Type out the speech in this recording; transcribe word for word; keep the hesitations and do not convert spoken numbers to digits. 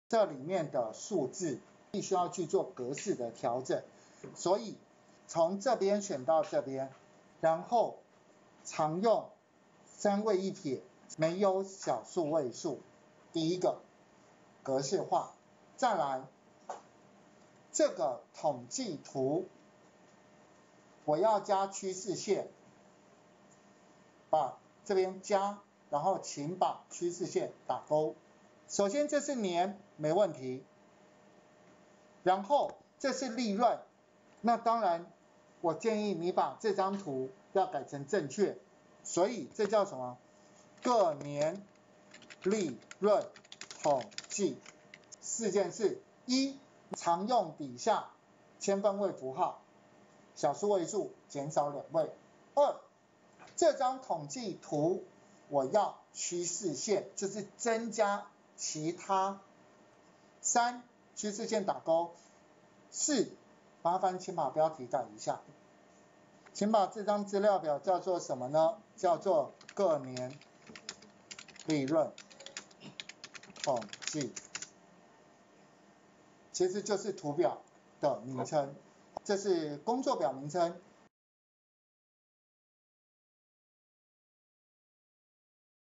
这里面的数字必须要去做格式的调整，所以从这边选到这边，然后常用三位一撇，没有小数位数。第一个格式化，再来这个统计图，我要加趋势线，把这边加，然后请把趋势线打勾。首先这是年，没问题。然后这是利润，那当然我建议你把这张图要改成正确，所以这叫什么？各年利润统计。四件事：一、常用底下千分位符号，小数位数减少两位。二、这张统计图我要趋势线，就是增加其他。三、趋势线打勾。四、麻烦请把标题改一下，请把这张资料表叫做什么呢？叫做各年利润统计，其实就是图表的名称，这是工作表名称，